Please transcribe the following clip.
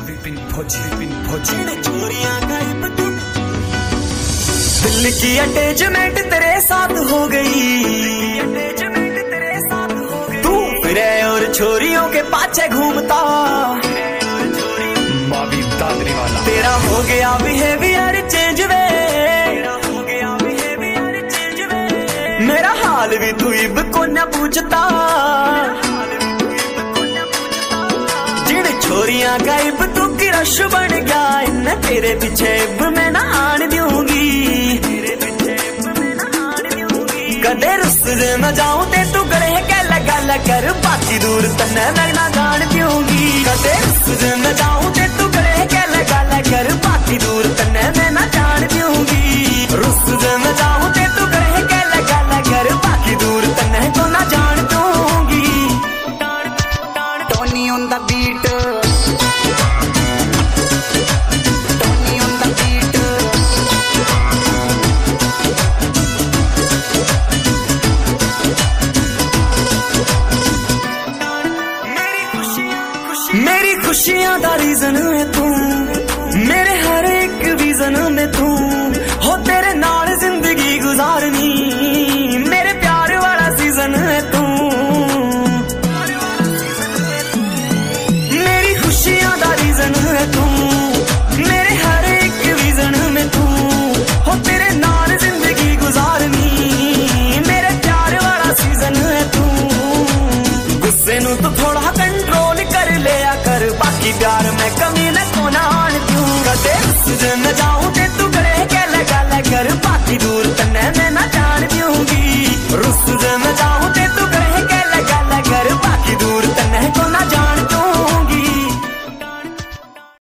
विपिन फौजी चोरियां गायब दिल की अटैचमेंट तेरे साथ हो गई, तू फिरे और छोरियों के पाछे घूमता, मावी दादरी वाला तेरा हो गया बिहेवियर चेंज वे, मेरा हाल भी तू इब को न पूछता, जिन छोरियां का इब तू क्रश बन गया, इन तेरे पीछे इब मैं ना आन दूंगी, कदे रुस न जाऊं ते तू गले के लगा कर, बाकी दूर तन्ने मैं ना गान दूंगी, कदे रुस न जाऊं ते तू गले के लगा कर, बाकी दूर तन्ने मैं ना जान दूंगी, रुस न जाऊं ते तू गले के लगा कर, बाकी दूर तन्ने तो ना जान दूंगी। टोनी ऑन द बीट, मेरी खुशियां दा रीजन है तू, मेरे हर एक विजन में तू, हो तेरे नाल जिंदगी गुजारनी, मेरे प्यार वाला सीजन है तू, मेरी खुशियां दा रीजन है तू, मेरे हर एक विजन में तू, हो तेरे नाल जिंदगी गुजारनी, मेरे प्यार वाला सीजन है तू, गुस्से नू तो थोड़ा कंट्रोल कर लिया कर, बाकी प्यार में कमी न कोना आन दूं, कदे सुझ न जाऊं ते तू गले के लगा कर, बाकी दूर